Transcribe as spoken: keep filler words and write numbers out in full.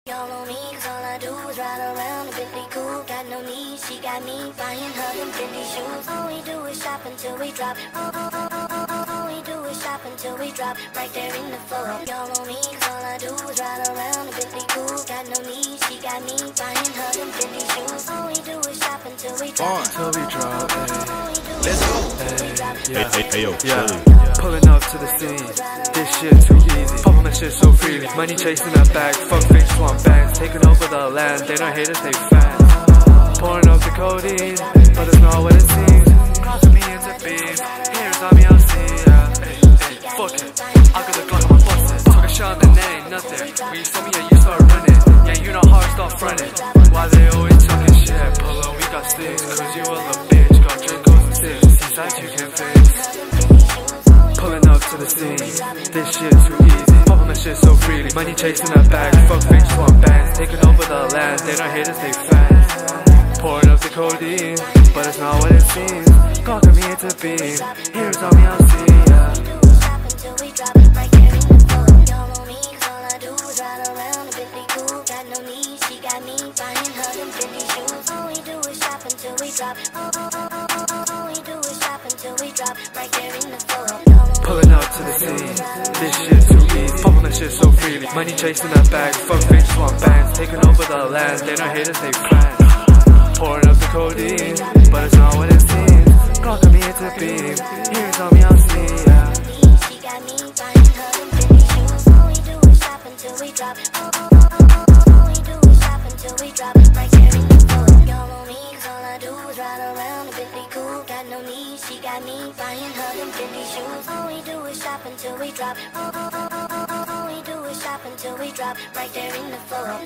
Y'all on me, cause all I do is ride around a Bentley coupe. Got no need, she got me buying her them Fendi shoes. All we do is shop until we drop. Oh, oh, oh, oh, oh, all we do is shop until we drop. Right there in the floor. Y'all on me, cause all I do is ride around a Bentley coupe. Got no need, she got me buying her them Fendi shoes. All we do is shop until we drop. Until we drop, ayy. Let's go. Hey, yeah. Hey, hey, hey, yo, yeah. yeah. Pulling up to the scene. This shit too easy. Popping that shit so freely. Money chasing that bag. Fuck fake swamp bands. Taking over the land. They don't hate us, they fans. Pouring up the codeine, but it's not what it seems. Crossing me into beef. Here's on me, I'll see. Yeah. Hey, hey, fuck it. I got the Glock on my bustin'. Took a shot and then ain't nothing. When you saw me, yeah, you start running. Yeah, you know how I start fronting. Why they always talking shit? Pull up, we got sticks. Cause you a little bitch. Got Dracos and six. Seaside you can fix. Pulling up to the scene. This shit too easy. Popping that shit so freely. Money chasing that bag. Fuck fake swamp bands. Taking over the land. They don't hate us, they fans. Pouring up the codeine, but it's not what it seems. Clocking me into beam. Here's on me, I'll see. Yeah. Pulling up to the scene. This shit too easy. Popping that shit so freely. Money chasing that bag. Fuck fake swamp bands. Taking over the land. They don't hate us, they fans. Pouring up the codeine, but it's not what it seems. Clocking me into beam. Here's on me, I'll see. Yeah. She got me buying her them Fendi shoes. All we do is shop until we drop. Oh, oh, oh, oh, oh. All we do is shop until we drop. Right there in the floor. Y'all on me, cause all I do is ride around a Bentley coupe. Got no need, she got me buying her them Fendi shoes. All we do is shop until we drop. Oh, oh, oh, oh, oh, oh. All we do is shop until we drop. Right there in the floor.